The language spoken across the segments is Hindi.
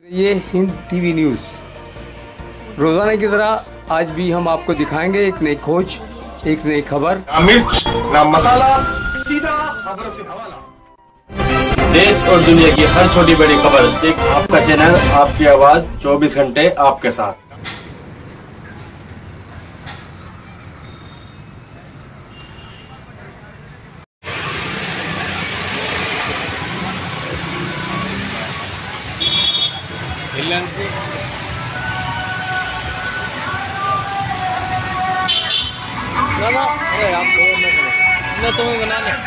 ये हिंद टीवी न्यूज़ रोजाना की तरह आज भी हम आपको दिखाएंगे एक नई खोज, एक नई खबर। ना मिर्च ना मसाला, सीधा खबरों से हवाला। देश और दुनिया की हर छोटी बड़ी खबर एक आपका चैनल, आपकी आवाज, 24 घंटे आपके साथ। अरे आप मैं तुम्हें बना ले।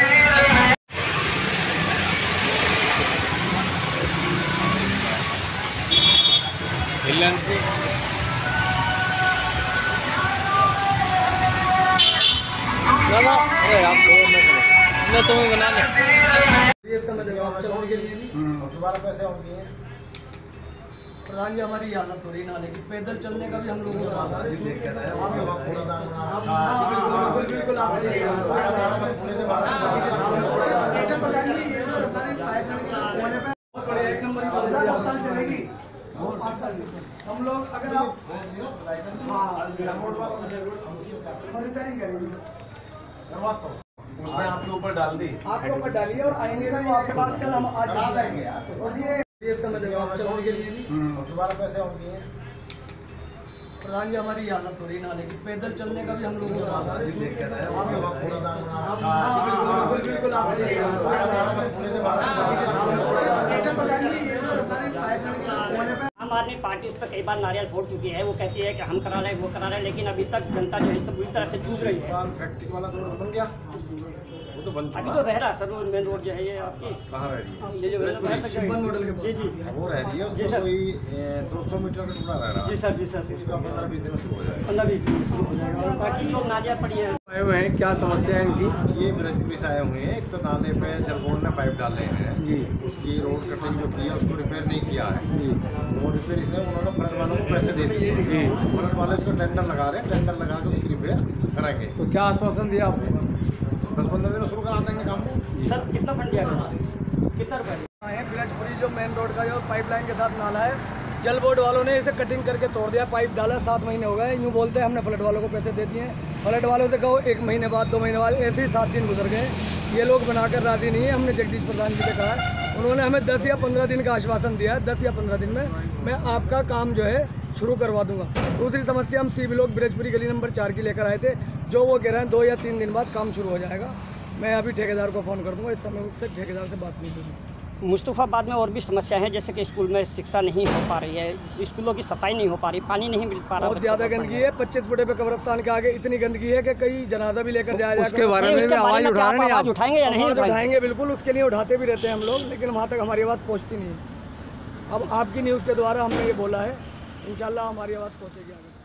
अरे आप मैं तुम्हें बना ले। ये समझ आप चलने के लिए दोबारा पैसे होंगे। प्रधान जी हमारी हालत हो रही ना, लेकिन पैदल चलने का भी हम लोगों को बिल्कुल एक नंबर चलेगी हम लोग। अगर आप रिपेयरिंग करेंगे उसने आपके ऊपर डाल दी, आपके ऊपर डालिए और आएंगे तो आपके पास कल हम आज देंगे। और ये समझ आप चलने के लिए दोबारा पैसे होंगे। प्रधान जी हमारी हालत हो रही ना, लेकिन पैदल चलने का भी हम लोगों को बिल्कुल आम आदमी पार्टी उस पर कई बार नारियल फोड़ चुकी है। वो कहती है कि हम करा रहे, वो करा रहे, लेकिन अभी तक जनता जो है सब बुरी तरह से जूझ रही है। फैक्ट्री वाला रोड बन गया, वो तो बन चुका। अभी तो बह रहा सर, वो मेन रोड जो है ये आपकी कहाँ रह रही है? ये जो मॉडल के जी जी वो रह रही है, जी उसको सर। कोई 200 मीटर का टुकड़ा रह रहा है। जी सर, जी सर। उसका 15-20 दिन शुरू हो जाएगा। 15-20 दिन शुरू हो जाएगा। और बाकी जो नालियाँ पड़ी है आए हुए हैं, क्या समस्या है इनकी? ये ब्रजपुरी से आए हुए हैं। एक तो नाले पे जल बोर्ड ने पाइप डाले हैं जी, उसकी रोड कटिंग जो की है उसको रिपेयर नहीं किया है। जी, वो रिपेयर इसलिए उन्होंने फ्लड वालों को पैसे दे दिए जी। फ्लड वाले इसको टेंडर लगा रहे हैं, टेंडर लगा के उसकी रिपेयर कराएंगे। तो क्या आश्वासन दिया आपने? 10-15 दिन शुरू करा देंगे काम को। सर। कितना फंड दिया गया? कितना रुपये? ब्रजपुरी जो मेन रोड का जो पाइपलाइन के साथ नाला है, जल बोर्ड वालों ने इसे कटिंग करके तोड़ दिया। पाइप डाला 7 महीने हो गए। यूँ बोलते हैं हमने फ्लड वालों को पैसे दे दिए। फ्लड वालों से कहो 1 महीने बाद, 2 महीने बाद, ऐसे ही 7 दिन गुजर गए। ये लोग बनाकर राजी नहीं है। हमने जगदीश प्रधान जी से कहा है, उन्होंने हमें 10 या 15 दिन का आश्वासन दिया है। 10 या 15 दिन में मैं आपका काम जो है शुरू करवा दूंगा। दूसरी समस्या, हम सीबी लोग ब्रजपुरी गली नंबर 4 की लेकर आए थे, जो वो कह रहे हैं 2 या 3 दिन बाद काम शुरू हो जाएगा। मैं अभी ठेकेदार को फ़ोन कर दूंगा। इस समय उससे ठेकेदार से बात नहीं होगी। मुस्तफ़ाबाद में और भी समस्या है, जैसे कि स्कूल में शिक्षा नहीं हो पा रही है, स्कूलों की सफाई नहीं हो पा रही, पानी नहीं मिल पा रहा। बहुत ज़्यादा गंदगी है। 25 फुटे पे कब्रिस्तान के आगे इतनी गंदगी है कि कई जनाजा भी लेकर जाया जाएगा। उसके बारे में आवाज़ उठाएंगे या नहीं उठाएंगे? बिल्कुल, उसके लिए उठाते भी रहते हैं हम लोग, लेकिन वहाँ तक हमारी आवाज़ पहुँचती नहीं है। अब आपकी न्यूज़ के द्वारा हमने ये बोला है, इंशाल्लाह हमारी आवाज़ पहुँचेगी आगे।